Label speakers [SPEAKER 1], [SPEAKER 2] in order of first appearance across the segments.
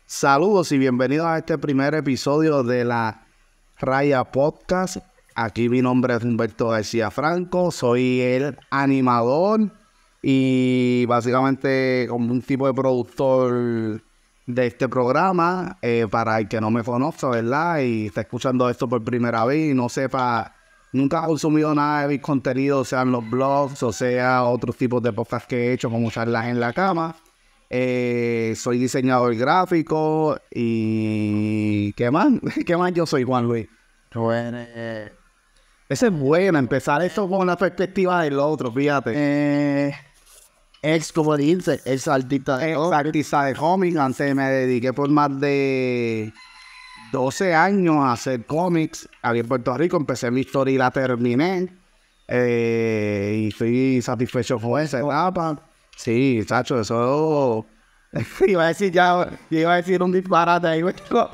[SPEAKER 1] Saludos y bienvenidos a este primer episodio de la Raya Podcast. Aquí mi nombre es Humberto García Franco, soy el animador y básicamente como un tipo de productor de este programa. Para el que no me conozca, ¿verdad? Y está escuchando esto por primera vez y no sepa, nunca ha consumido nada de mis contenidos, sean los blogs o sea otros tipos de podcasts que he hecho como charlas en la cama. Soy diseñador gráfico y ¿qué más? ¿Qué más yo soy, Juan Luis?
[SPEAKER 2] Bueno,
[SPEAKER 1] Ese es bueno, empezar esto con la perspectiva del otro, fíjate.
[SPEAKER 2] como dice, es artista de
[SPEAKER 1] Artista de cómics, antes me dediqué por más de 12 años a hacer cómics aquí en Puerto Rico, empecé mi historia y la terminé. Y estoy satisfecho con esa etapa. Sí, chacho, eso... iba a decir un disparate ahí, güey.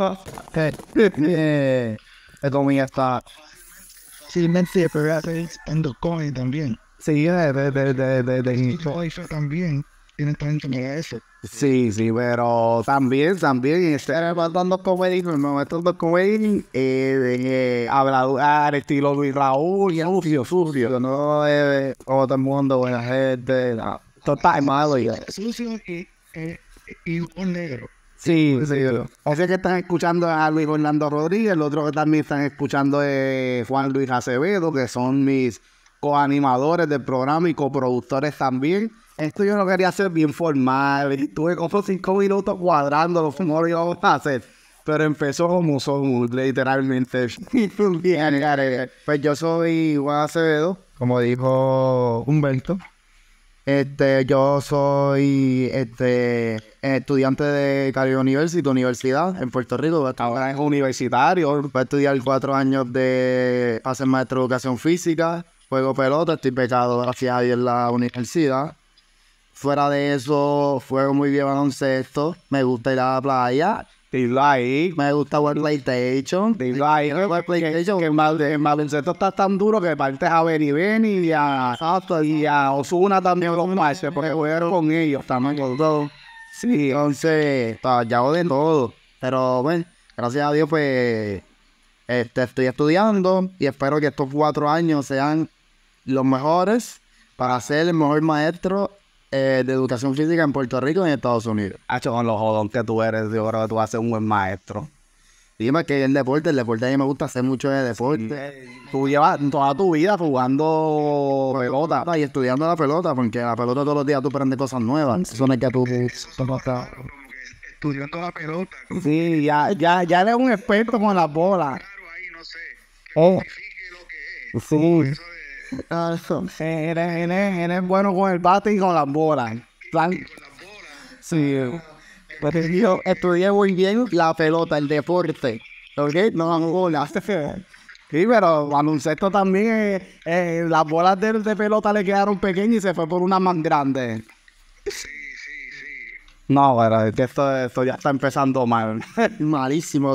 [SPEAKER 2] comida está fácilmente, pero hace stand-up comedy también.
[SPEAKER 1] Sí,
[SPEAKER 2] Eso también tiene talento para eso.
[SPEAKER 1] sí, pero también, dando comedy, me meto dando comedy, hablar estilo Luis Raúl, sucio.
[SPEAKER 2] No como todo el mundo, buena gente, no.
[SPEAKER 1] Total, malo ya.
[SPEAKER 2] Sucio y un negro.
[SPEAKER 1] Sí. Ese que están escuchando es a Luis Orlando Rodríguez, el otro que también están escuchando es Juan Luis Acevedo, que son mis coanimadores del programa y coproductores también. Esto yo lo quería hacer bien formal, estuve como 5 minutos cuadrando lo que no lo íbamos a hacer, pero empezó como son, literalmente.
[SPEAKER 2] Pues yo soy Juan Acevedo, como dijo Humberto. Yo soy estudiante de Caribe Universidad en Puerto Rico.
[SPEAKER 1] Ahora es universitario.
[SPEAKER 2] Voy a estudiar 4 años de hacer maestro de educación física, juego pelota, estoy becado gracias a Dios en la universidad. Fuera de eso, juego muy bien baloncesto, me gusta ir a la playa,
[SPEAKER 1] Dilo ahí.
[SPEAKER 2] me gusta jugar PlayStation.
[SPEAKER 1] Dilo ahí. Que el baloncesto está tan duro que partes a Beni y a Ozuna también los marches, porque jugaron con ellos también.
[SPEAKER 2] Con todo.
[SPEAKER 1] Sí,
[SPEAKER 2] Entonces, ya hago de todo. Pero bueno, gracias a Dios, pues estoy estudiando y espero que estos 4 años sean los mejores para ser el mejor maestro de educación física en Puerto Rico y en Estados Unidos.
[SPEAKER 1] hacho, con los jodón que tú eres, yo creo que tú vas a ser un buen maestro.
[SPEAKER 2] Dime que el deporte a mí me gusta hacer mucho de deporte.
[SPEAKER 1] Tú llevas toda tu vida jugando pelota.
[SPEAKER 2] Y estudiando la pelota, porque la pelota todos los días tú aprendes cosas nuevas. Eso no es que tú estudiando la pelota.
[SPEAKER 1] Sí, ya eres un experto con las bolas.
[SPEAKER 2] Ahí no sé.
[SPEAKER 1] Oh.
[SPEAKER 2] Lo que es.
[SPEAKER 1] Sí.
[SPEAKER 2] Eso.
[SPEAKER 1] Eres bueno con el bate y con las bolas. Sí.
[SPEAKER 2] Pero yo estudié muy bien la pelota, el deporte. ¿Ok? No las bolas.
[SPEAKER 1] Sí, pero baloncesto también, las bolas de pelota le quedaron pequeñas y se fue por unas más grandes.
[SPEAKER 2] Sí.
[SPEAKER 1] No, pero es que esto ya está empezando mal.
[SPEAKER 2] Malísimo.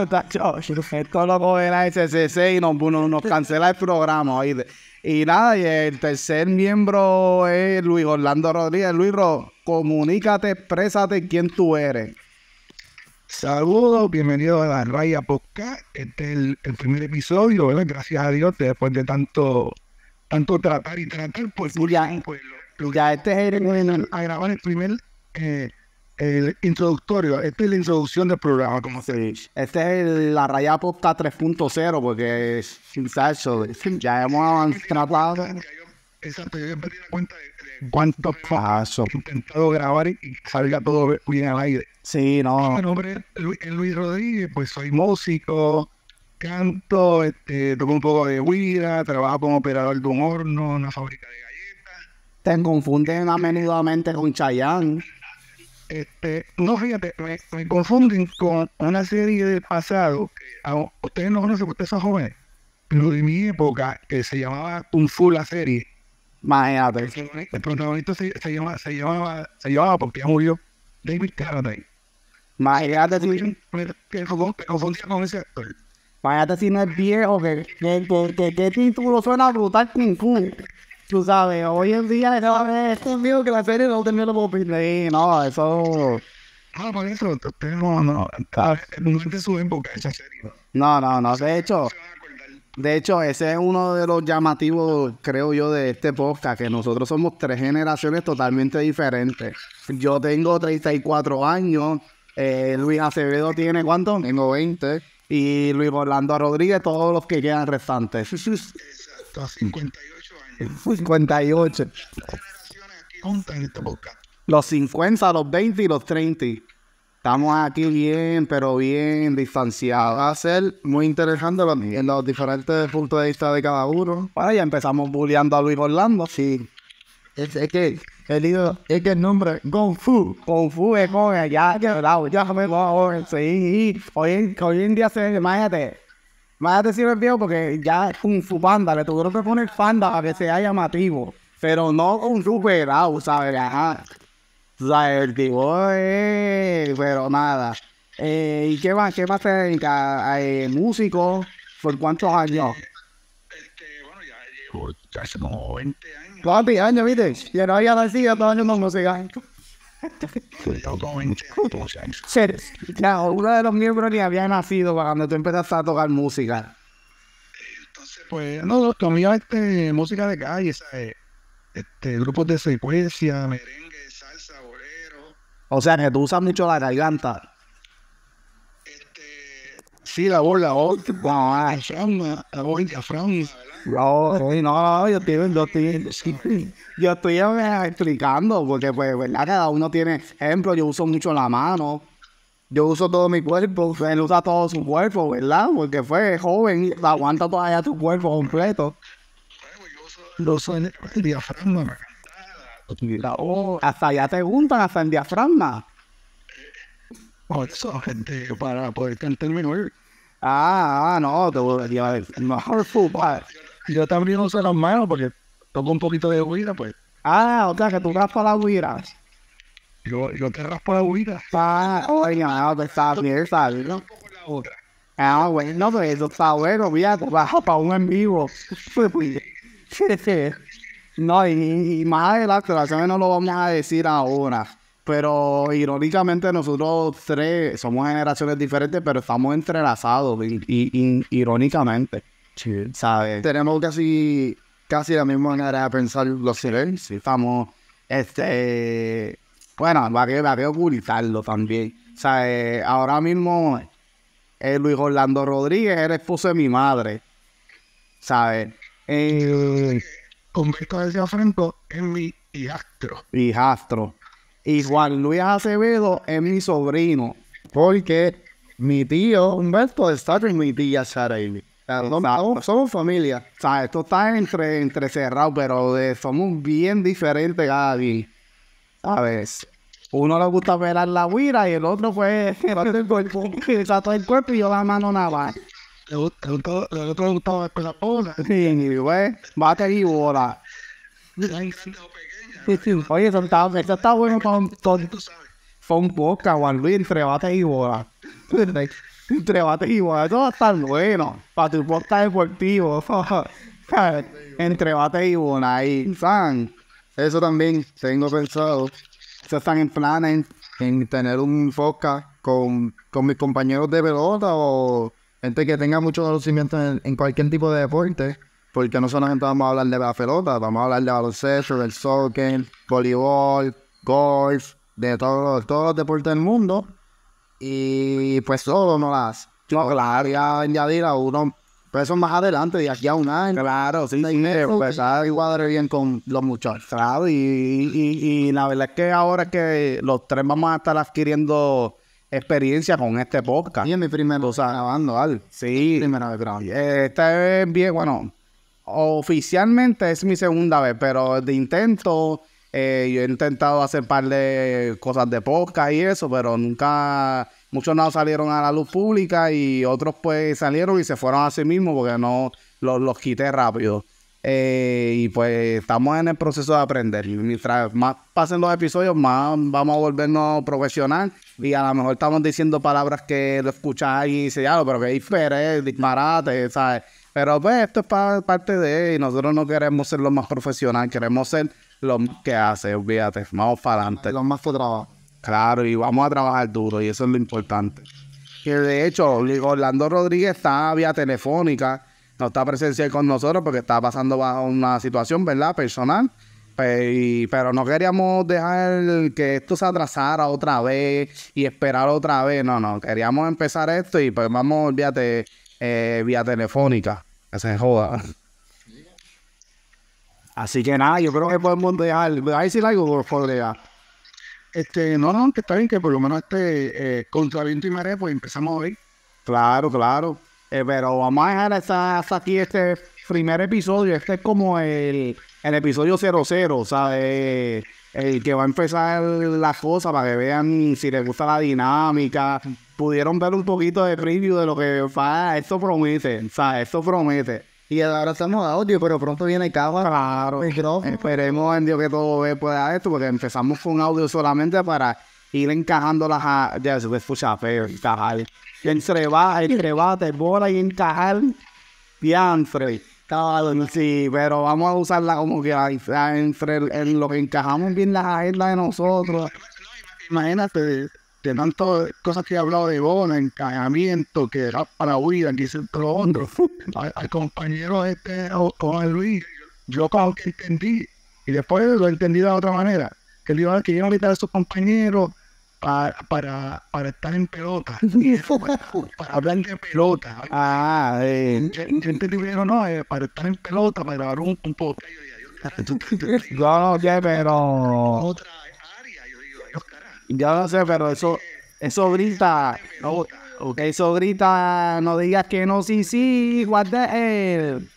[SPEAKER 1] Esto lo coge la SCC y nos cancela el programa, ¿oíste? Y nada, y el tercer miembro es Luis Orlando Rodríguez. Luis comunícate, exprésate quién tú eres.
[SPEAKER 3] Saludos, bienvenidos a la Raya Podcast. Este es el primer episodio, ¿verdad? Gracias a Dios, después de tanto tratar, pues
[SPEAKER 1] Ya este es
[SPEAKER 3] a grabar el primer el introductorio. Esta es la introducción del programa, como se dice.
[SPEAKER 1] Este es la Raya Podcast 3.0, porque ya hemos avanzado.
[SPEAKER 3] Exacto, yo me di cuenta de cuántos pasos he intentado grabar y salga todo bien al aire.
[SPEAKER 1] Sí, no.
[SPEAKER 3] Mi nombre es Luis Rodríguez, pues soy músico, canto, toco un poco de guira, trabajo como operador de un horno, una fábrica de galletas.
[SPEAKER 1] Te confunden amenudamente con Chayanne.
[SPEAKER 3] No, fíjate, me confunden con una serie del pasado. Ustedes no conocen, ustedes son jóvenes, pero de mi época, que se llamaba Kung Fu la serie.
[SPEAKER 1] Imagínate.
[SPEAKER 3] El protagonista se llamaba porque ya murió, David Carradine.
[SPEAKER 1] Imagínate si,
[SPEAKER 3] Me confundía con ese actor.
[SPEAKER 1] imagínate si no es viejo, que título suena brutal Kung Fu. Tú sabes, hoy en día, este amigo que la serie no terminó por fin. Sí, no, eso
[SPEAKER 3] No, por eso, ustedes no es de su época esa serie.
[SPEAKER 1] No. De hecho,
[SPEAKER 3] Se van a acordar.
[SPEAKER 1] de hecho, ese es uno de los llamativos, creo yo, de este podcast, que nosotros somos 3 generaciones totalmente diferentes. Yo tengo 34 años, Luis Acevedo tiene, ¿cuánto?
[SPEAKER 2] Tengo 20.
[SPEAKER 1] Y Luis Orlando Rodríguez, todos los que quedan restantes.
[SPEAKER 3] Exacto, a 58 años.
[SPEAKER 1] 58.
[SPEAKER 3] Las generaciones aquí juntas en este podcast.
[SPEAKER 1] Los 50, los 20 y los 30. Estamos aquí bien, pero bien distanciados.
[SPEAKER 2] Va a ser muy interesante en los diferentes puntos de vista de cada uno.
[SPEAKER 1] Bueno, ya empezamos bulleando a Luis Orlando.
[SPEAKER 2] Sí. Es que el nombre Kung Fu.
[SPEAKER 1] Kung Fu es con ya me voy. Sí. Hoy en día imagínate si es viejo porque ya es Kung Fu Panda. Le tuvieron que poner Panda para que sea llamativo. Pero no Kung Fu pelado, ¿sabes? Ajá. O sea, el tipo, pero nada. ¿Y qué más se dedica? ¿Músico? ¿Por cuántos años?
[SPEAKER 3] Bueno, ya llevo casi como 20 años.
[SPEAKER 1] ¿Cuántos años, viste? Ya no había nacido, todos años no música.
[SPEAKER 3] Llevo como 20 años.
[SPEAKER 1] Ya, uno de los miembros ni había nacido cuando tú empezaste a tocar música.
[SPEAKER 3] Entonces, pues, no, mío música de calle, ¿sabes? Grupos de secuencia, merengue, salsa, bolero.
[SPEAKER 1] O sea, que tú usas mucho la garganta.
[SPEAKER 3] Sí, la voz, la voz diafragma, ¿verdad?
[SPEAKER 1] No, yo estoy explicando, porque pues, ¿verdad? Cada uno tiene, ejemplo, yo uso mucho la mano, yo uso todo mi cuerpo, él usa todo su cuerpo, ¿verdad? Porque fue joven, aguanta todavía tu cuerpo completo.
[SPEAKER 3] Yo uso el diafragma para cantar.
[SPEAKER 1] Hasta allá te juntan, hasta el diafragma.
[SPEAKER 3] Por eso, gente, para poder cantar mejor.
[SPEAKER 1] No, te voy a decir, mejor fútbol.
[SPEAKER 3] Yo también uso las manos porque toco un poquito de huida, pues.
[SPEAKER 1] O sea, que tú raspas las guiras.
[SPEAKER 3] Yo te raspo la huida.
[SPEAKER 1] Oye, no, te estás bien, ¿sabes? ¿No?
[SPEAKER 3] Un poco la otra.
[SPEAKER 1] Bueno, pues eso está bueno, mira, te vas para un en vivo. No, y más adelante, la canción no lo vamos a decir ahora. Pero irónicamente nosotros 3 somos generaciones diferentes, pero estamos entrelazados, irónicamente.
[SPEAKER 2] Sí.
[SPEAKER 1] ¿Sabes?
[SPEAKER 2] Tenemos casi la misma manera de pensar los silencios.
[SPEAKER 1] Sí, estamos, bueno, va a ocultarlo también. ¿Sabes? Ahora mismo, Luis Orlando Rodríguez era esposo de mi madre. ¿Sabes?
[SPEAKER 3] Humberto García Franco es mi hijastro.
[SPEAKER 1] Hijastro. Y Juan Luis Acevedo es mi sobrino.
[SPEAKER 2] Porque mi tío Humberto está con mi tía Saraili. Somos familia.
[SPEAKER 1] O sea, esto está entre cerrados, pero somos bien diferentes cada día. ¿Sabes? Uno le gusta pelar la guira y el otro pues el cuerpo y yo la mano nada más.
[SPEAKER 3] El otro le gustaba después la bola.
[SPEAKER 1] Y pues, bate y bola. Oye, eso está bueno para un podcast, Juan Luis, entre bate y bola. Entre bate y bola, eso va a estar bueno para tu podcast deportivo. Entre bate y bola ahí, ¿saben?
[SPEAKER 2] Eso también tengo pensado.
[SPEAKER 1] Eso están en planes.
[SPEAKER 2] En tener un podcast con mis compañeros de pelota o gente que tenga mucho conocimiento en cualquier tipo de deporte. Porque no solamente vamos a hablar de la pelota, vamos a hablar de baloncesto, del soccer, voleibol, golf, de todos los deportes del mundo. Y pues todo no las.
[SPEAKER 1] No, claro,
[SPEAKER 2] Ya añadir a uno. Pero eso más adelante, de aquí a un año.
[SPEAKER 1] claro, sí,
[SPEAKER 2] Empezar a cuadrar bien con los muchachos.
[SPEAKER 1] claro, y la verdad es que ahora es que los 3 vamos a estar adquiriendo experiencia con este podcast.
[SPEAKER 2] Y es mi primera vez grabando algo.
[SPEAKER 1] Sí,
[SPEAKER 2] Primera vez grabando.
[SPEAKER 1] esta es bien, bueno, oficialmente es mi segunda vez, pero de intento, yo he intentado hacer un par de cosas de podcast y eso, pero nunca, muchos no salieron a la luz pública y otros pues salieron y se fueron a sí mismos porque no los quité rápido. Y pues estamos en el proceso de aprender. Y mientras más pasen los episodios, más vamos a volvernos profesional. Y a lo mejor estamos diciendo palabras que lo escuchas y dices, ya, pero que difere, disparate, ¿sabes? Pero pues esto es parte de él y nosotros no queremos ser los más profesionales, queremos ser los que hace, olvídate, vamos para adelante.
[SPEAKER 2] Los más por trabajo.
[SPEAKER 1] Claro, y vamos a trabajar duro, y eso es lo importante. Que de hecho, Orlando Rodríguez está vía telefónica, no está presencial con nosotros porque está pasando bajo una situación, ¿verdad? Personal. Pero no queríamos dejar que esto se atrasara otra vez y esperar otra vez. No, queríamos empezar esto y pues vamos, olvídate, vía telefónica. Que se joda. Así que nada, yo creo que podemos dejar. ¿Vas a decir algo, por dejar?
[SPEAKER 3] No, que está bien que por lo menos contra viento y marea, pues empezamos hoy.
[SPEAKER 1] Claro. Pero vamos a dejar hasta aquí este primer episodio. Este es como el episodio 00, ¿sabes? El que va a empezar las cosas para que vean si les gusta la dinámica. Pudieron ver un poquito de preview de lo que va. Esto promete, ¿sabes? Esto promete.
[SPEAKER 2] Y ahora estamos de audio, pero pronto viene cámara.
[SPEAKER 1] Claro. Esperemos en Dios que todo pueda esto, porque empezamos con audio solamente para ir encajando las... Ya se escucha feo, encajar. Entre bola y encajar. Diantre. Sí, pero vamos a usarla como que en lo que encajamos bien las agendas de nosotros.
[SPEAKER 3] Imagínate, de tantas cosas que he hablado de bola, encajamiento, que era para huida, que hice todo lo otro. Al compañero con Luis, yo como que entendí, y después lo entendí de otra manera, que él iba a invitar a sus compañeros para estar en pelota, para hablar de pelota. Yo entendí primero, para estar en pelota, para grabar un podcast.
[SPEAKER 1] No, pero...
[SPEAKER 3] Otra área, yo digo, Dios carajo.
[SPEAKER 1] Yo no sé, pero eso grita. Eso grita, no digas que no, sí, what the hell.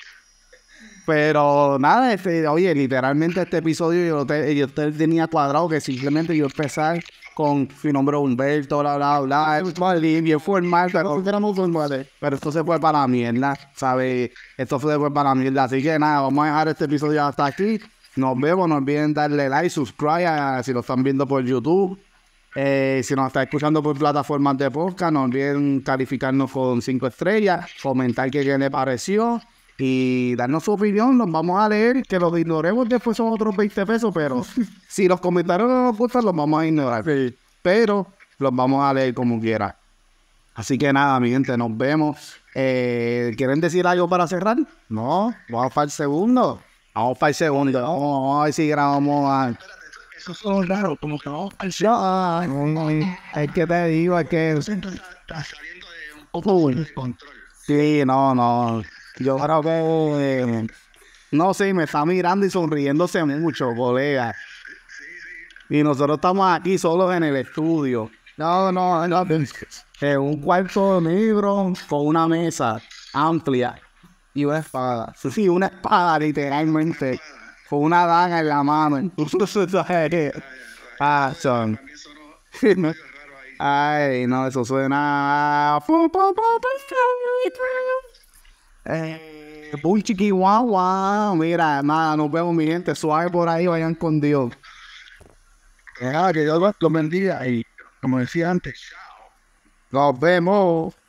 [SPEAKER 1] Pero nada, oye, literalmente este episodio yo tenía cuadrado que simplemente yo empezar con mi nombre Humberto, bla, bien formal, pero esto se fue para la mierda, ¿sabes? Esto se fue para la mierda, así que nada, vamos a dejar este episodio hasta aquí. Nos vemos, no olviden darle like, subscribe si lo están viendo por YouTube. Si nos está escuchando por plataformas de podcast, no olviden calificarnos con 5 estrellas, comentar qué les pareció y darnos su opinión. Los vamos a leer, que los ignoremos después son otros 20 pesos, pero si los comentarios no nos gustan, los vamos a ignorar. Sí. Pero los vamos a leer como quiera. Así que nada, mi gente, nos vemos. ¿Quieren decir algo para cerrar?
[SPEAKER 2] No, vamos para el segundo.
[SPEAKER 1] Vamos para el segundo. Vamos a ver si grabamos
[SPEAKER 3] Eso es raro, como que vamos al segundo.
[SPEAKER 1] Es que te digo, es que...
[SPEAKER 3] Está saliendo de un poco de control.
[SPEAKER 1] Sí, no. Yo creo que... no sé, me está mirando y sonriéndose mucho, colega. Y nosotros estamos aquí solos en el estudio. No. En un cuarto negro con una mesa amplia. Y una espada. Sí, una espada, literalmente. Con una daga en la mano. Son. Ay, no, eso suena... Bull chiqui guau. Mira, nada, nos vemos, mi gente. Suave por ahí, vayan con Dios.
[SPEAKER 3] Que Dios los bendiga y, como decía antes,
[SPEAKER 1] Nos vemos.